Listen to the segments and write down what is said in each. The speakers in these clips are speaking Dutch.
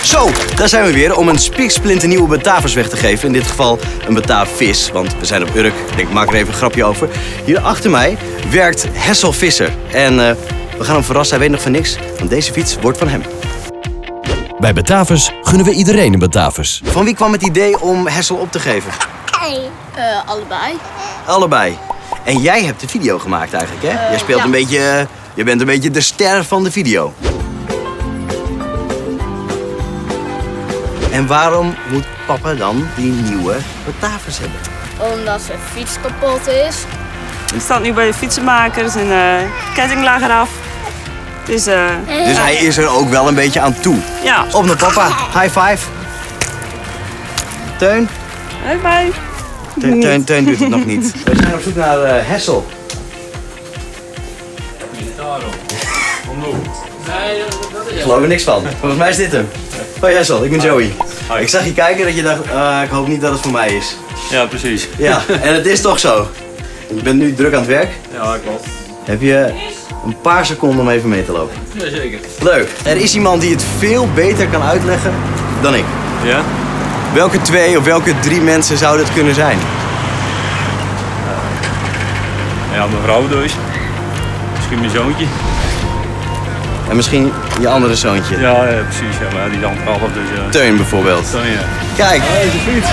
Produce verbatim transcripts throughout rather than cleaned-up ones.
Zo, daar zijn we weer om een spiksplinternieuwe Batavus weg te geven. In dit geval een Bataafvis, want we zijn op Urk. Ik denk, ik maak er even een grapje over. Hier achter mij werkt Hessel Visser. En uh, we gaan hem verrassen, hij weet nog van niks. Want deze fiets wordt van hem. Bij Batavus gunnen we iedereen een Batavus. Van wie kwam het idee om Hessel op te geven? Uh, allebei. Allebei. En jij hebt de video gemaakt eigenlijk, hè? Uh, jij speelt ja. een beetje... Uh, je bent een beetje de ster van de video. En waarom moet papa dan die nieuwe Batavus hebben? Omdat zijn fiets kapot is. Het staat nu bij de fietsenmaker, zijn uh, ketting lag eraf. Dus, uh, dus hij is er ook wel een beetje aan toe. Ja. Op naar papa. High five. Teun? High five. Teun, Teun, Teun doet het nog niet. We zijn op zoek naar uh, Hessel. Ik geloof er niks van. Volgens mij is dit hem. Hoi Hessel, ik ben Joey. Hi. Ik zag je kijken dat je dacht, uh, ik hoop niet dat het voor mij is. Ja, precies. Ja, en het is toch zo. Je bent nu druk aan het werk. Ja, klopt. Heb je een paar seconden om even mee te lopen? Jazeker. Leuk. Er is iemand die het veel beter kan uitleggen dan ik. Ja? Welke twee of welke drie mensen zou dat kunnen zijn? Ja, mijn vrouw dus. Misschien mijn zoontje. En misschien je andere zoontje. Ja, ja precies. Ja, maar die is anderhalf, dus... Uh... Teun bijvoorbeeld. Teun, ja. Kijk. Oh, is de fiets.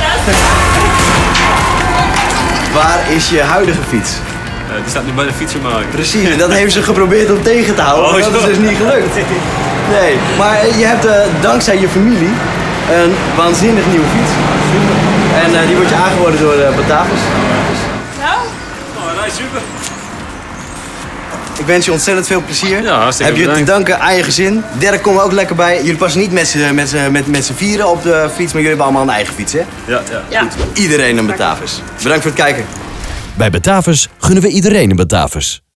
Waar is je huidige fiets? Uh, die staat nu bij de fietsenmaker. Precies, en dat heeft ze geprobeerd om tegen te houden, maar Oh, dat is dus niet gelukt. Nee, maar je hebt uh, dankzij je familie een waanzinnig nieuwe fiets. En uh, die wordt je aangeboden door uh, Batavus. Nou? Oh, nee, super. Ik wens je ontzettend veel plezier. Ja, hartstikke Heb je te bedankt. danken aan je gezin. Dirk komt er ook lekker bij. Jullie passen niet met z'n met, met, met z'n vieren op de fiets, maar jullie hebben allemaal een eigen fiets, hè? Ja, ja. Ja. Iedereen een Batavus. Bedankt voor het kijken. Bij Batavus gunnen we iedereen een Batavus.